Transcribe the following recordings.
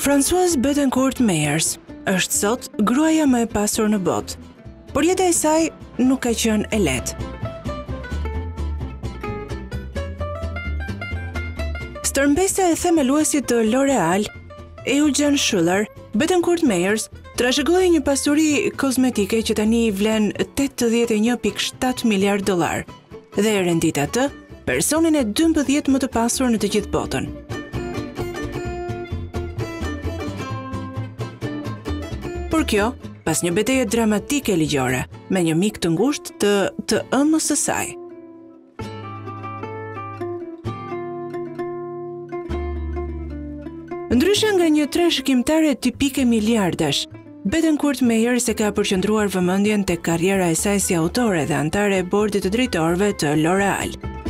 Françoise Bettencourt Meyers është sot gruaja më e pasur në botë, por jeta e saj nuk ka qenë e lehtë. Stërmbesja e themeluesit të L'Oreal, Eugen Schuller, Bettencourt Meyers trashëgoi një pasuri kozmetike që tani i vlen $81.7 miliard dhe e rendit atë personin e 12 më të pasur në të gjithë botën. Por kjo, pas një betejë dramatike ligjore me një mik të ngushtë të ëmës së saj. Ndryshe nga një trashëgimtare tipike miliardash, Bettencourt Meyers e ka përqendruar vëmendjen tek karriera e saj si autore dhe antare e bordit të drejtorëve të L'Oreal.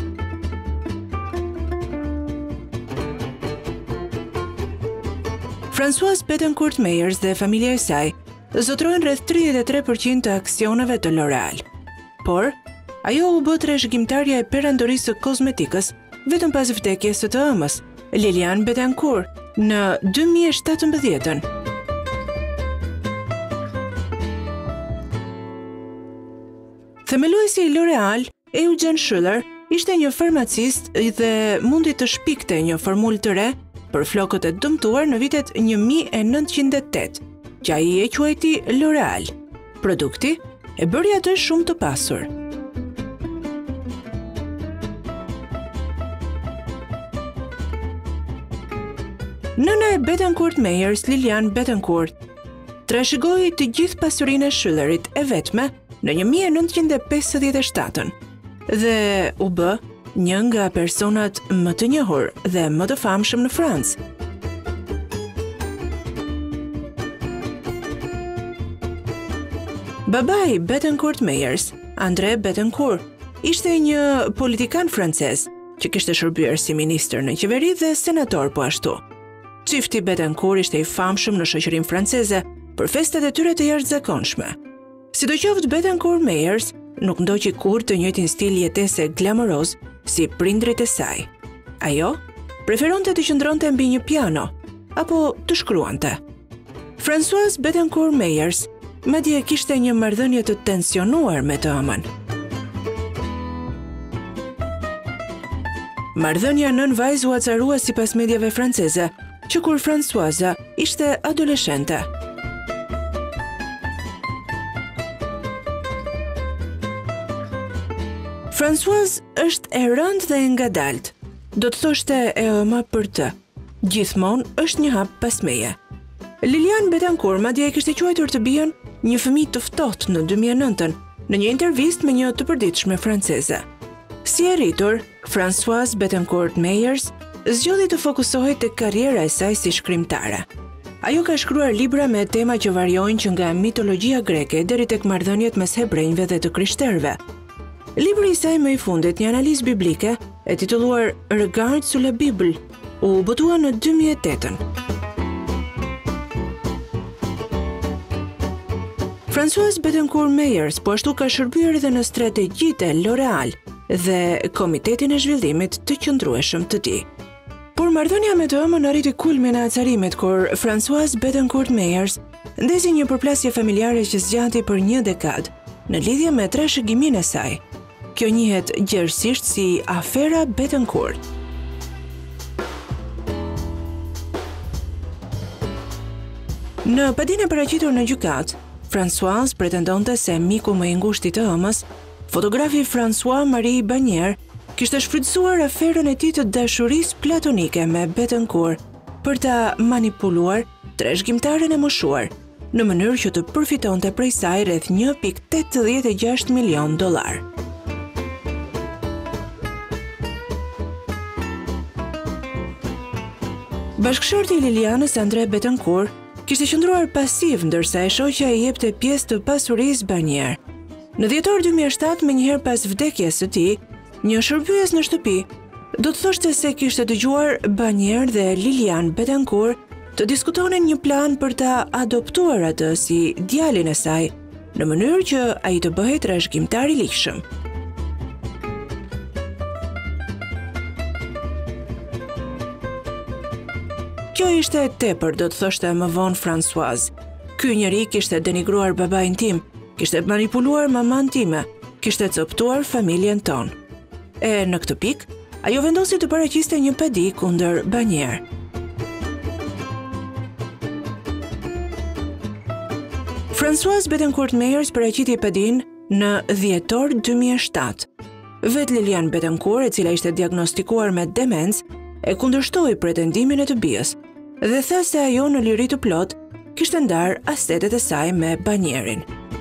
Françoise Bettencourt Meyers dhe familja e saj zotrojnë rreth 33% të aksioneve të L'Oreal. Por, ajo u bë trashëgimtarja e perandorisë së kozmetikës vetëm pas vdekjes së të ëmës, Liliane Bettencourt, në 2017. Themeluesi i L'Oreal, Eugen Schuller, ishte një farmacist dhe mundi të shpikte një formulë të re për flokët e dëmtuar në vitet 1908, që ai e quajti L'Oreal. Produkti e bëri atë shumë të pasur. Nëna e Bettencourt Meyers, Liliane Bettencourt, trashëgoi të gjithë pasurinë e Schullerit e vetme në 1957 dhe u bë një nga personat më të njohur dhe më të famshëm në Francë. Babai Bettencourt Meyers, André Bettencourt, ishte një politikan francez që kishte shërbyer si ministër në qeveri dhe senator po ashtu. Çifti Bettencourt ishte i famshëm në shoqërinë franceze për festat e tyre të jashtëzakonshme. Sidoqoftë Bettencourt Meyers nuk ndoqi kurrë të njëjtin stil jetese glamoroz si prindrit e saj. Ajo preferonte të qëndronte mbi një piano apo të shkruante. Françoise Bettencourt Meyers madje kishte një marrëdhënie të tensionuar me të ëmën. Marrëdhënia nën-vajzë u acarua sipas mediave franceze, që kur Françoise ishte adoleshente. Françoise është e rëndë dhe e ngadalt. Do të thoshte e ëma për të. Gjithmonë është një hap pas meje. Liliane Bettencourt madje e kishte quajtur të bijën një fëmijë të ftohtë në 2009 në një intervistë me një të përditshme franceze. Si e rritur, Françoise Bettencourt Meyers zgjodhi të fokusohej tek karriera e saj si shkrimtare. Ajo ka shkruar libra me tema që variojnë që nga mitologjia greke deri tek marrëdhëniet mes hebrejve dhe të krishterëve. Libri i saj më i fundit, një analizë biblike, e titulluar Regards sur la Bible, u botua në 2008. Françoise Bettencourt Meyers po ashtu ka shërbyer edhe në strategjitë e L'Oreal dhe Komitetin e Zhvillimit të Qëndrueshëm të tij. Por marrëdhënia me të ëmën arriti kulmin e acarimit kur Françoise Bettencourt Meyers ndezi një përplasje familjare që zgjati për një dekadë në lidhje me trashëgiminë e saj. Kjo njihet gjerësisht si afera Bettencourt. Në padinë e paraqitur në gjykatë, Françoise pretendonte se miku më i ngushtë i të ëmës, fotografi François-Marie Bannier, kishte shfrytëzuar aferën e tij të dashurisë platonike me Bettencourt për ta manipuluar trashëgimtaren e moshuar në mënyrë që të përfitonte prej saj rreth $1.86 milion. Bashkëshorti i Lilianës, André Bettencourt, kishte qëndruar pasiv ndërsa e shoqja i jepte pjesë të pasurisë Bannier. Në dhjetor 2007, menjëherë pas vdekjes së tij, një shërbyes në shtëpi do të thoshte se kishte dëgjuar Bannier dhe Liliane Bettencourt të diskutonin një plan për ta adoptuar atë si djalin e saj, në mënyrë që ai të bëhej trashëgimtar i ligjshëm. Kjo ishte tepër, do të thoshte më vonë Françoise. Ky njeri kishte denigruar babain tim, kishte manipuluar maman time, kishte coptuar familjen tonë. E në këtë pikë, ajo vendosi të paraqiste një pedi kundër Barnier. Françoise Bettencourt Meyers paraqiti pedin në dhjetor 2007. Vet Lilian Bettencourt, e cila ishte diagnostikuar me demencë, e kundërshtoi pretendimin e të bijës dhe tha se ajo në liri të plot kishte ndarë astetet e saj me Barnierin.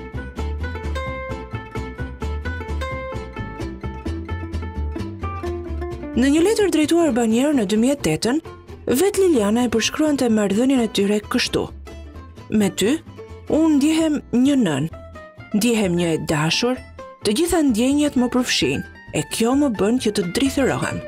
Në një letër drejtuar Barnier në 2008, vet Liliana e përshkruante marrëdhënien e tyre kështu: "Me ty, unë ndjehem një nën, ndjehem një e dashur, të gjitha ndjenjat më përfshin, e kjo më bën që të drithërohem."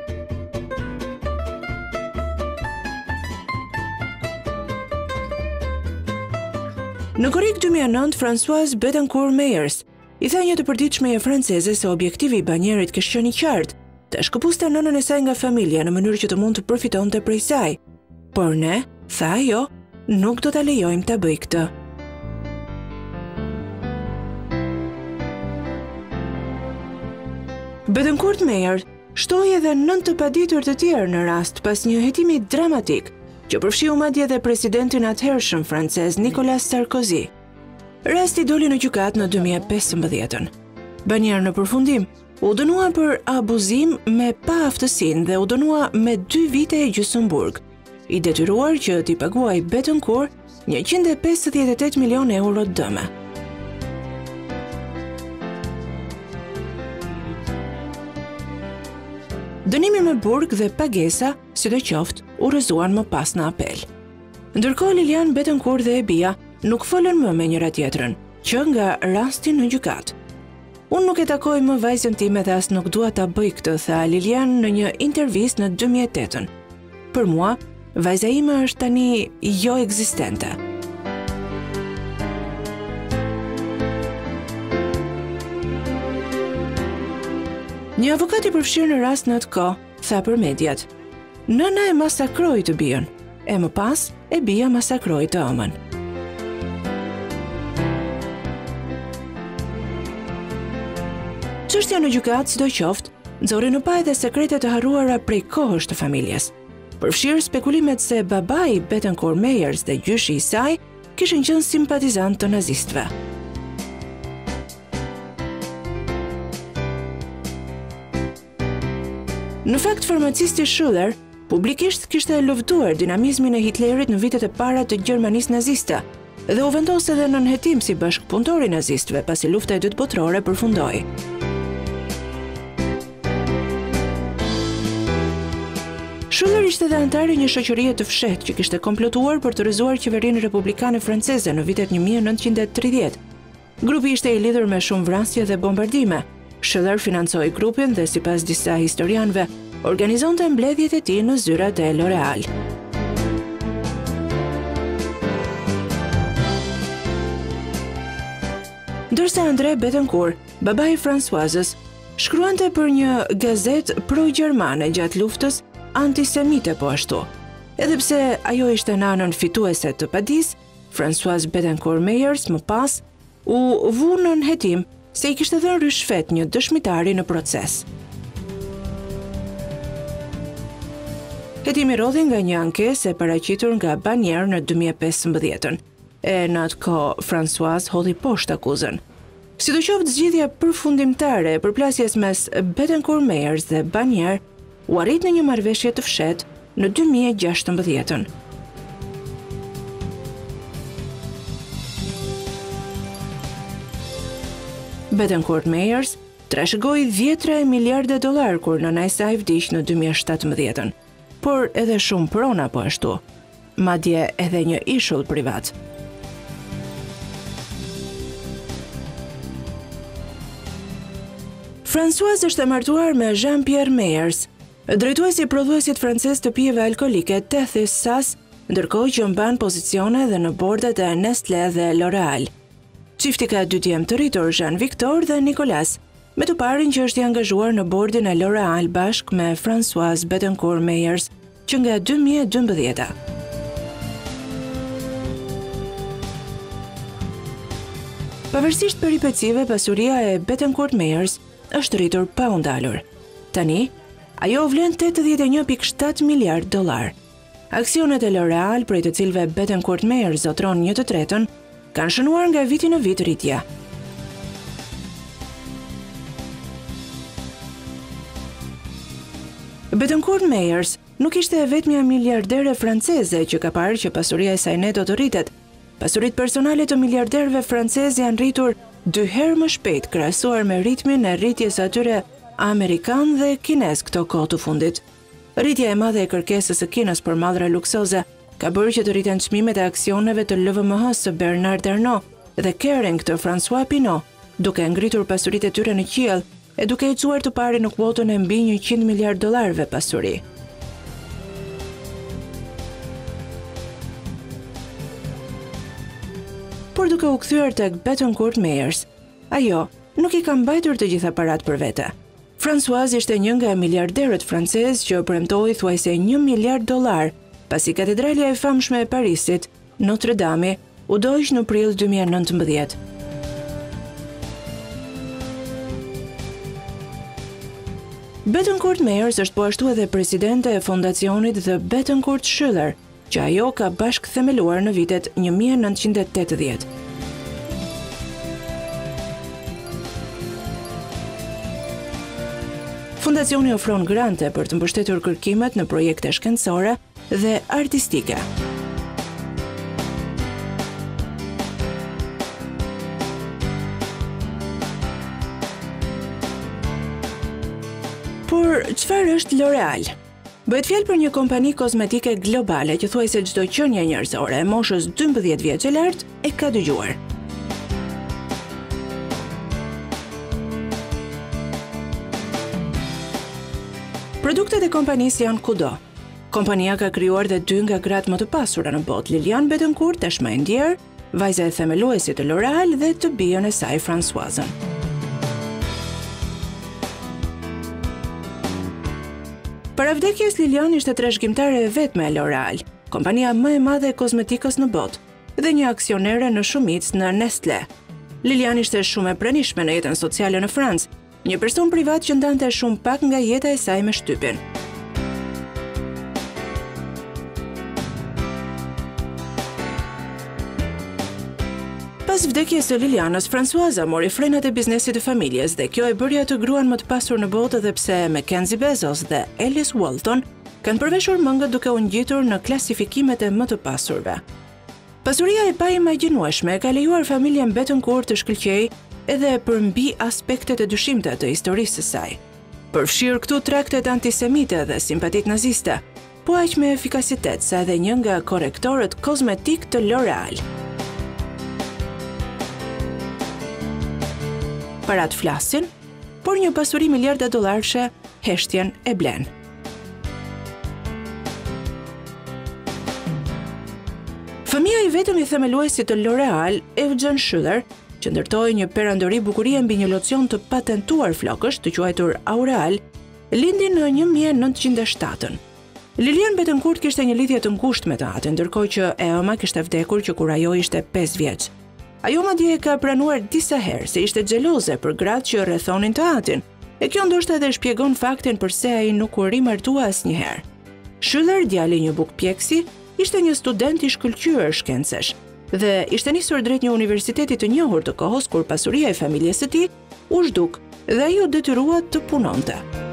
Në korrik 2009, Françoise Bettencourt Meyers i tha një të përditshmeje franceze se objektivi i Barnierit kishte qenë i qartë, të shkëpuste nënën e saj nga familja në mënyrë që të mund të përfitonte prej saj. Por ne, tha ajo, nuk do ta lejojmë ta bëj këtë. Bettencourt Meyers shtoi edhe 9 të paditur të tjerë në rast pas një hetimi dramatik që përfshiu madje edhe presidentin atëhershëm francez Nicolas Sarkozy. Rasti doli në gjykat në 2015. Barnier në përfundim u dënua për abuzim me pa aftësinë dhe u dënua me 2 vite e gjysmë burg, i detyruar që t'i paguaj Bettencourt 158 milion euro dëme. Dënimi me burg dhe pagesa, sidoqoftë, u rrëzuan më pas në apel. Ndërkohë Lilian Bettencourt dhe e bija nuk folën më me njëra tjetrën, që nga rasti në gjykat. "Unë nuk e takoj më vajzën time dhe as nuk dua ta bëj këtë", tha Lilian në një intervistë në 2008. "Për mua, vajza ime është tani jo ekzistente." Një avokat i përfshirë në rast në atë kohë tha për mediat: "Nëna e masakroi të bijën, e më pas e bija masakroi të ëmën." Çështja në gjykat, sidoqoftë, nxorri në pa edhe sekrete të harruara prej kohësh të familjes. Përfshirë spekulimet se babai Bettencourt Meyers dhe gjyshi i saj kishin qenë simpatizant të nazistëve. Në fakt, farmacisti Schüller publikisht kishte luftuar dinamizmin e Hitlerit në vitet e para të Gjermanisë naziste dhe u vendos edhe në nënhetim si bashkëpunëtor i nazistëve pasi lufta e dytë botërore përfundoi. Schüller ishte edhe antar i një shoqërie të fshehtë që kishte komplotuar për të rrëzuar qeverinë republikane franceze në vitet 1930. Grupi ishte i lidhur me shumë vrasje dhe bombardime. Schüller financoi grupin dhe sipas disa historianëve organizonte mbledhjet e tij në zyrat e L'Oréal. Ndërsa André Bettencourt, babai i Françoises, shkruante për një gazetë pro-gjermane gjatë luftës antisemite po ashtu. Edhe pse ajo ishte në anën fituese të padis, Françoise Bettencourt Meyers më pas u vu në nënhetim se i kishte dhënë rishfet një dëshmitari në proces. Hetimi rodhi nga një ankesë e paraqitur nga Barnier në 2015. E në atë kohë Françoise hodhi poshtë akuzën. Sidoqoftë, zgjidhja përfundimtare e përplasjes mes Bettencourt Meyers dhe Barnier u arrit në një marrëveshje të fshehtë në 2016. Bettencourt Meyers trashëgoi $10 miliardë kur nëna e saj vdiq në 2017, por edhe shumë prona po ashtu, madje edhe një ishull privat. Françoise është e martuar me Jean-Pierre Meyers, drejtuesi i prodhuesit francez të pijeve alkolike Tethys SAS, ndërkohë që mban pozicione dhe në bordet e Nestlé dhe L'Oréal. Çifti ka 2 djemë të rritur, Jean-Victor dhe Nicolas, me të parin që është i angazhuar në bordin e L'Oréal bashkë me Françoise Bettencourt Meyers, që nga 2012. Pavarësisht peripecive, pasuria e Bettencourt Meyers është rritur pa u ndalur. Tani, ajo vlen $81.7 miliard. Aksionet e L'Oreal, prej të cilëve Bettencourt Meyers zotron 1/3, kanë shënuar nga viti në vit rritje. Bettencourt Meyers nuk ishte e vetmja miliardere franceze që ka parë që pasuria e saj net do të rritet. Pasuritë personale të miliarderëve francezë janë rritur 2 herë më shpejt krahasuar me ritmin e rritjes atyre amerikan dhe kinez këto kohë të fundit. Rritja e madhe e kërkesës së Kinës për mallra luksoze ka bërë që të rriten çmimet e aksioneve të LVMH-s së Bernard Arnault dhe Kering të François Pinault, duke ngritur pasuritë e tyre në qiell e duke ecsuar të pari në kuotën e mbi $100 miliard pasuri. Por duke u kthyer tek Bettencourt Meyers, ajo nuk I ka mbajtur të gjitha parat për vete. Françoise ishte një nga miliarderët francezë që premtoi thuajse $1 miliard, pasi katedralja e famshme e Parisit, Notre Dame, u doq në prill 2019. Bettencourt Meyers është po ashtu edhe presidente e fondacionit The Bettencourt Schiller, që ajo ka bashkë themeluar në vitet 1980. Fondacioni ofron grante për të mbështetur kërkimet në projekte shkencore dhe artistike. Por çfarë është L'Oreal? Bëhet fjalë për një kompani kozmetike globale që thuajse çdo qenie njerëzore e moshës 12 vjeç e lart e ka dëgjuar. Produktet e kompanisë janë kudo. Kompania ka krijuar dhe 2 nga gratë më të pasura në botë, Liliane Bettencourt, tashmë e ndjer, vajza e themeluesit të L'Oreal dhe të bijën e saj Françoise. Para vdekjes, Liliane ishte trashëgimtare e vetme e L'Oreal, kompania më e madhe e kozmetikës në botë, dhe një aksionere në shumicë në Nestlé. Liliane ishte shumë e pranishme në jetën sociale në Francë, një person privat që ndante shumë pak nga jeta e saj me shtypin. Pas vdekjes së Lilianës, Françoise mori frenat e biznesit të familjes dhe kjo e bëri atë gruan më të pasur në botë edhe pse Mackenzie Bezos dhe Alice Walton kanë përveshur mëngët duke u ngjitur në klasifikimet e më të pasurve. Pasuria e paimagjinueshme ka lejuar familjen Bettencourt të shkëlqejë edhe përmbi aspektet e dyshimta të historisë së saj. Përfshirë këtu traktet antisemite dhe simpatit naziste, po aq me efikasitet sa edhe një nga korrektorët kozmetik të L'Oreal. Parat flasin, por një pasuri miliarda dollarëshe heshtjen e blen. Fëmia I vetëm I themeluesit të L'Oreal, Eugene Schuller, që ndërtoi një perandori bukurie mbi një locion të patentuar flokësh të quajtur Aureal, lindi në 1907. Liliane Bettencourt kishte një lidhje të ngushtë me të atë, ndërkohë që Emma kishte vdekur që kur ajo ishte 5 vjeç. Ajo madje ka pranuar disa herë se ishte xheloze për gratë që rrethonin të atin, e kjo ndoshta edhe shpjegon faktin pse ai nuk u rimartua asnjëherë. Schuller, djali një bukpjeksi, ishte një student I shkëlqyer shkencesh dhe ishte nisur drejt një universiteti të njohur të kohës kur pasuria e familjes së tij u zhduk dhe ai u detyrua të punonte.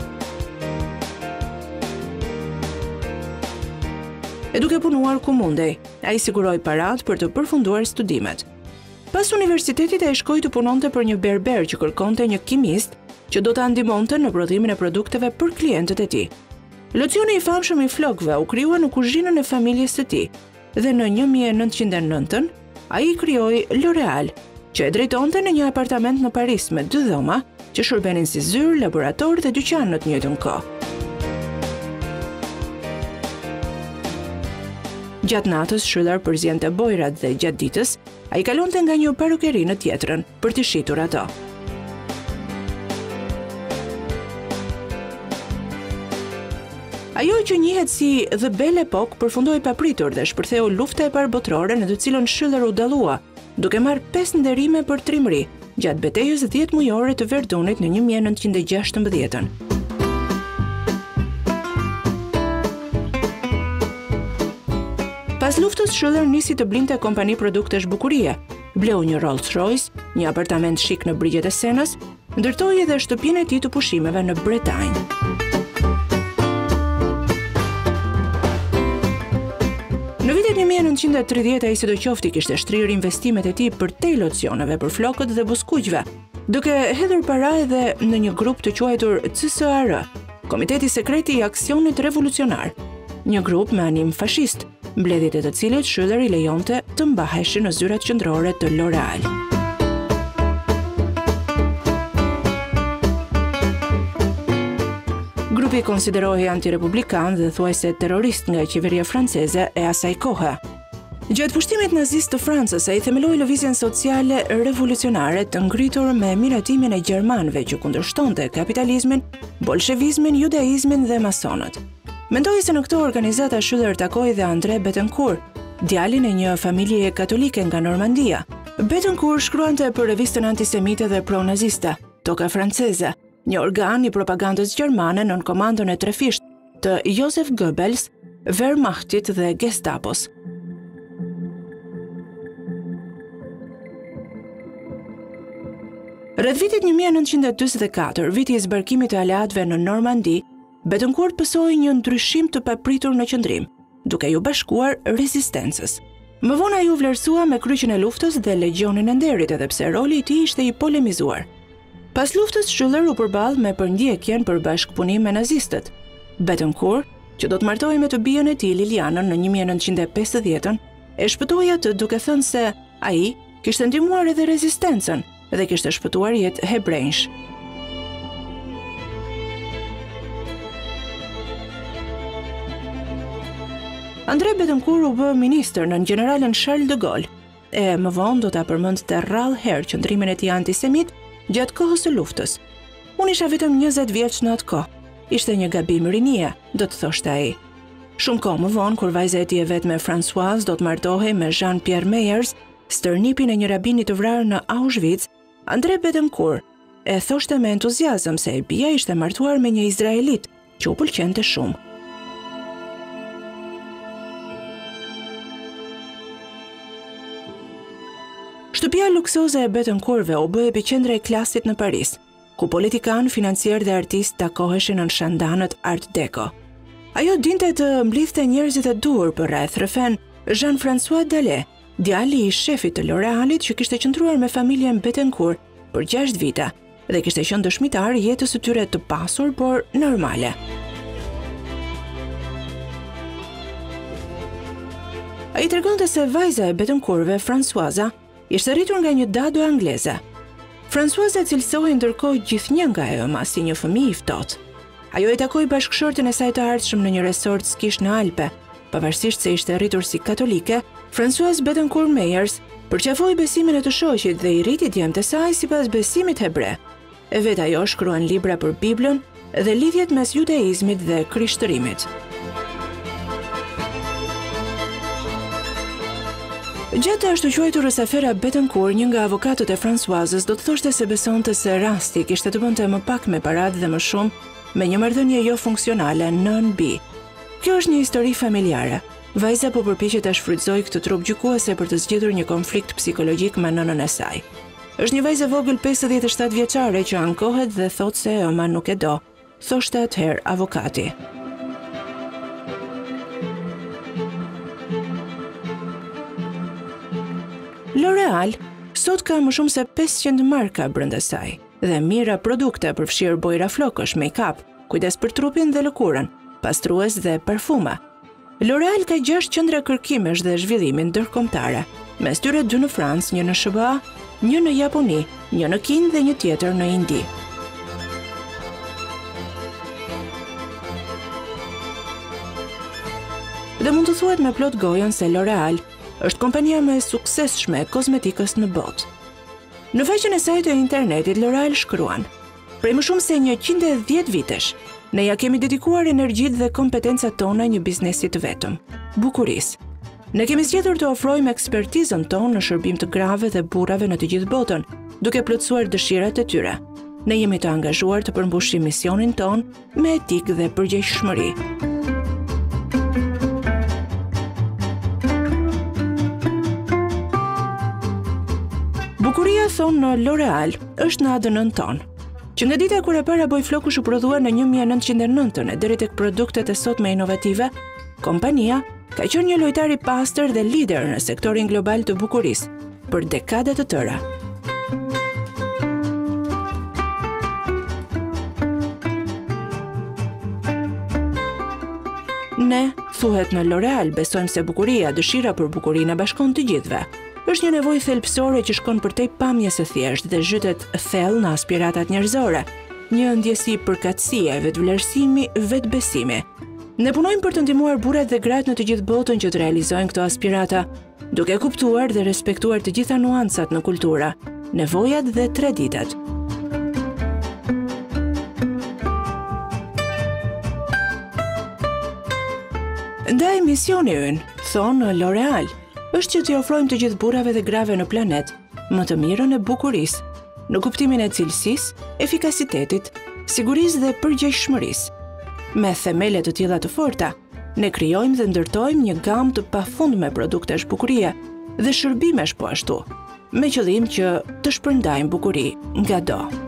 E duke punuar ku mundej, ai siguroi parat për të përfunduar studimet. Pas universitetit ai shkoi të punonte për një berber që kërkonte një kimist që do ta ndihmonte në prodhimin e produkteve për klientët e tij. Locioni I famshëm I flokëve u krijua në kuzhinën e familjes së tij dhe në 1909 ai krijoi L'Oreal, që e drejtonte në një apartament në Paris me 2 dhoma që shërbenin si zyrë, laborator dhe dyqan në të njëjtën kohë. Gjatë natës, Schuller përzjente bojrat dhe gjatë ditës, ai kalonte nga një parukeri në tjetrën për të shitur ato. Ajo që njihet si The Belle Époque përfundoi papritur dhe shpërtheu lufta e parë botërore në të cilën Schuller u dallua duke marrë 5 nderime për trimëri gjatë betejës 10 mujore të Verdunit në 1916. Pas luftës, Schuyler nisi të blinte kompani produktesh bukurie, bleu një Rolls-Royce, një apartament shik në brigjet e Senës, ndërtoi edhe shtëpinë e tij të pushimeve në Bretanjë. Në vitet 1930 ai sidoqoftë kishte shtrirë investimet e tij për te locioneve për flokët dhe buskuqve, duke hedhur para edhe në një grup të quajtur CSR, Komiteti Sekret i Aksionit Revolucionar, një grup me anim fashist, mbledhjet e të cilit Schuyler i lejonte të mbaheshin në zyrat qendrore të L'Oréal. Grupi konsiderohej antirepublikan dhe thuajse terrorist nga qeveria franceze e asaj kohe. Gjatë pushtimit nazist të Francës, ai themeloi lëvizjen sociale revolucionare të ngritur me miratimin e gjermanëve që kundërshtonte kapitalizmin, bolshevizmin, judaizmin dhe masonët. Mendoi se në këto organizata Schuyler takoi dhe André Bettencourt, djalin e një familjeje katolike nga Normandia. Bettencourt shkruante për revistën antisemite dhe pro-naziste, Toka Franceze, një organ i propagandës gjermane nën komandën e trefisht të Joseph Goebbels, Wehrmachtit dhe Gestapos. Rreth vitit 1944, viti i zbarkimit të aleatëve në Normandi, Bettencourt pësoi një ndryshim të papritur në qendrim, duke ju bashkuar rezistencës. Më vonë ai u vlerësua me kryqin e luftës dhe Legjionin e Nderit, edhe pse roli i tij ishte i polemizuar. Pas luftës, Schuyler u përball me përndjekjen për bashkëpunim me nazistët. Bettencourt, që do të martohej me të bijën e tij Lilianën në 1950-ën, e shpëtoi atë duke thënë se ai kishte ndihmuar edhe rezistencën dhe kishte shpëtuar jetë hebrejsh. André Bettencourt u bë ministër nën generalin Charles de Gaulle, e më vonë do ta përmendte rrallë herë qëndrimin e tij antisemit gjatë kohës së luftës. Unë isha vetëm 20 vjeç në atë kohë. Ishte një gabim rinie, do të thoshte ai. Shumë kohë më vonë, kur vajza e tij e vetme Françoise do të martohej me Jean-Pierre Meyers, stërnipin e një rabini të vrarë në Auschwitz, André Bettencourt e thoshte me entuziazëm se e bia ishte martuar me një izraelit që u pëlqente shumë. Shtëpia luksoze e Bettencourtve u bë epiqendra e klasit në Paris, ku politikan, financier dhe artist takoheshin në shandanët Art Deco. Ajo dinte të mblidhte njerëzit e duhur për rreth, rrëfen Jean-François Dallet, djali i shefit të L'Oréalit që kishte qëndruar me familjen Bettencourt për 6 vite dhe kishte qenë dëshmitar i jetës së tyre të pasur por normale. Ai tregonte se vajza e Bettencourtve, Françoise, ishte rritur nga një dado angleze. Françoise cilësohej ndërkohë gjithnjë nga ajo si një fëmijë i ftohtë. Ajo e takoi bashkëshorten e saj të ardhshëm në një resort skish në Alpe. Pavarësisht se ishte rritur si katolike, Françoise Bettencourt Meyers përqafoi besimin e të shoqit dhe i rriti djemtë e saj sipas besimit hebre. E vetë ajo shkruan libra për Biblën dhe lidhjet mes judaizmit dhe krishtërimit. Gjatë ashtu quajturës afera Bettencourt, një nga avokatët e Françoises do të thoshte se besonte se rasti kishte të bënte më pak me paratë dhe më shumë me një marrëdhënie jo funksionale nën-bi. Kjo është një histori familjare. Vajza po përpiqet ta shfrytëzojë këtë trup gjykuese për të zgjedhur një konflikt psikologjik me nënën e saj. Është një vajzë vogël 57 vjeçare që ankohet dhe thotë se ëma nuk e do, thoshte atëherë avokati. L'Oréal sot ka më shumë se 500 marka brenda saj dhe mira produkte përfshirë bojra flokësh, make-up, kujdes për trupin dhe lëkurën, pastrues dhe parfuma. L'Oréal ka 6 qendra kërkimesh dhe zhvillimi ndërkombëtare, mes tyre 2 në Francë, 1 në SBA, 1 në Japoni, 1 në Kinë dhe 1 tjetër në Indi. Dhe mund të thuhet me plot gojën se L'Oréal është kompania më e suksesshme e kozmetikës në botë. Në faqen e saj të internetit, L'Oréal shkruan: "Prej më shumë se 110 vitesh, ne ja kemi dedikuar energjitë dhe kompetencat tona një biznesi të vetëm, bukurisë. Ne kemi zgjedhur të ofrojmë ekspertizën tonë në shërbim të grave dhe burrave në të gjithë botën, duke plotësuar dëshirat e tyre. Ne jemi të angazhuar të përmbushim misionin tonë me etikë dhe përgjegjëshmëri. Bukuria, thonë në L'Oreal, është në ADN-n tonë. Që nga dita kur e para boj flokush u prodhua në 1909 e deri tek produktet e sotme inovative, kompania ka qenë një lojtar i pastër dhe lider në sektorin global të bukurisë për dekada të tëra. Ne, thuhet në L'Oreal, besojmë se bukuria, dëshira për bukurinë e bashkon të gjithëve. Është një nevojë thelbësore që shkon përtej pamjes së thjeshtë dhe zhytet thellë në aspiratat njerëzore, një ndjesi përkatësie, vetvlerësimi, vetbesimi. Ne punojmë për të ndihmuar burrat dhe gratë në të gjithë botën që të realizojnë këto aspirata, duke kuptuar dhe respektuar të gjitha nuancat në kultura, nevojat dhe traditat. Ndaj misioni ynë, thonë L'Oreal, është që t'i ofrojmë të gjithë burrave dhe grave në planet më të mirën e bukurisë, në kuptimin e cilësisë, efikasitetit, sigurisë dhe përgjegjëshmërisë. Me themele të tilla të forta, ne krijojmë dhe ndërtojmë një gamë të pafundme produktesh bukurie dhe shërbimesh po ashtu, me qëllim që të shpërndajmë bukuri ngado.